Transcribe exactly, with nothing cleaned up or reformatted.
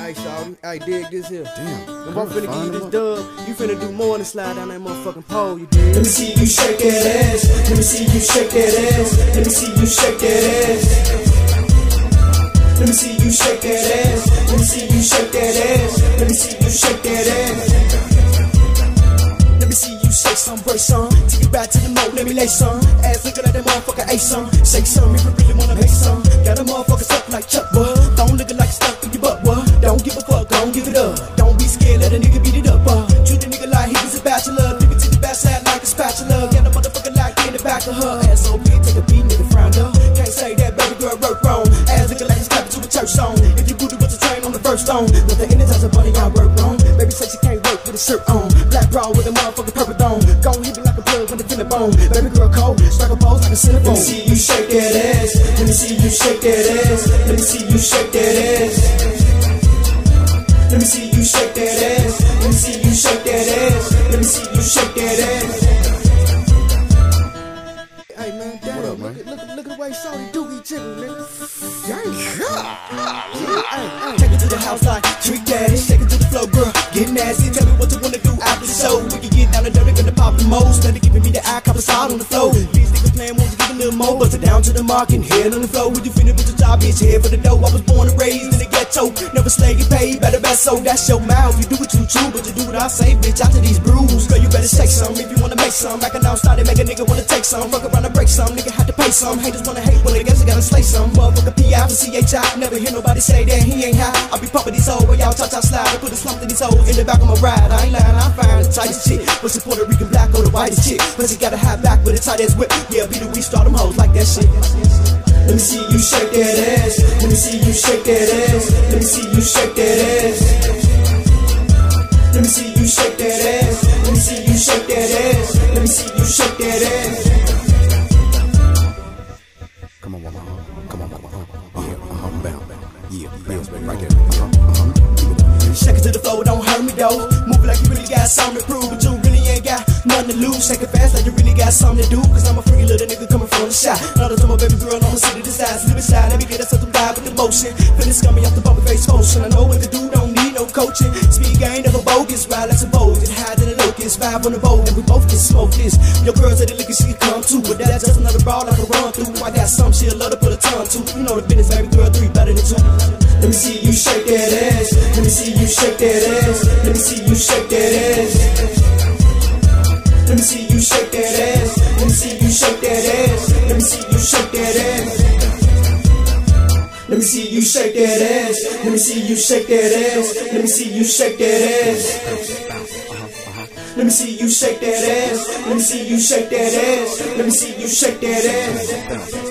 Hey, shawty, I dig this here. Damn. If I'm finna give you this dub, you finna do more than slide down that motherfucking pole, you dig? Let me see you shake that ass. Let me see you shake that ass. Let me see you shake that ass. Let me see you shake that ass. Let me see you shake that ass. Let me see you shake that ass. Let me see you shake some, break some. Take it back to the moat, let me lay some. Ass looking like that motherfucker ate some. Shake some if you really wanna make some. Got a motherfucker stuck like Chuck, what? Don't look like stuck in your butt, what? Don't give a fuck, don't give it up. Don't be scared, let a nigga beat it up, uh. Treat the nigga like he was a bachelor. Nigga to the backside like a spatula. Got a motherfucker locked in the back of her. Ass so big, take a beat, nigga frowned up. Can't say that baby girl work wrong. Ass looking like it's clapping to a church song. If you booty was a train on the first stone, but the innocence of bunny I work wrong. Baby say she can't work with a shirt on. Black bra with a motherfucking purple dome. Gon' hit me like a plug when it's in the bone. Baby girl cold, strike a pose like a cinnamon. Let me see you shake that ass. Let me see you shake that ass. Let me see you shake that ass. Let me see you shake that ass. Let me see you shake that ass. Let me see you shake that ass. Hey man, damn, What up, man? look, at, look, at, look at the way Shawty Doogie jiggle, nigga. Dang. Take it to the house like Trick Daddy. Take it to the floor, girl. Get nasty. Tell me what you wanna do after the show. We can get down the dirty, gonna pop the most. Better giving me the eye, cop us out on the floor. These niggas playing, won't you give a little more? Bust it down to the mark and head on the floor. When you finish with your job, bitch, head for the dough. I was born and raised in the ghetto. Never slay, get paid, better best so that's your mouth. You do what you choose, but you do what I say, bitch. After these brews, girl, you better shake some if you wanna make some. Back and down, started make a nigga wanna take some. Fuck around and break some, nigga had to pay some. Haters wanna hate, well, I guess I gotta slay some. Motherfucker P I for C H I. Never hear nobody say that he ain't high. I be pumping these hoes where y'all touch, I slide. I put a slump in these hoes in the back of my ride. I ain't lying, I find the tightest chick. But she Puerto Rican black or the whitest chick. But she got a high back with a tight ass whip. Yeah, be the we start them hoes like that shit. Let me see you shake that ass. Let me see you shake that ass. Let me see you shake that ass. Let me see you shake that ass. Let me see you shake that ass. Let me see you shake that ass. Come on, mama. Come on, mama. Yeah, uh-huh, bam. Yeah, bounce, baby, right there. Uh-huh, uh-huh. Shake it to the floor, don't hurt me though. Move it like you really got something to prove, but you really ain't got nothing to lose. Shake it fast like you really got something to do. Cause I'm a freaky little nigga coming from the shot. Not to my baby girl, I'ma sit to the side. Slip inside, let me get us up to die with the motion. Feeling scummy off the bumpy face motion. I know what to do, don't need no coaching. Speed game, never bogus, ride like some bold. Get high than a locust, vibe on the boat, and we both can smoke this. Your girl said the liquor she can come too, but that's just another brawl I can run through. I got some shit, love to put a tongue to. You know the business, baby girl, three better than two. Let me see you shake that ass. Let me see you shake that ass. Let me see you shake that ass. Let me see you shake that ass. Let me see you shake that ass. Let me see you shake that ass. Let me see you shake that ass. Let me see you shake that ass. Let me see you shake that ass. Let me see you shake that ass. Let me see you shake that ass. Let me see you shake that ass.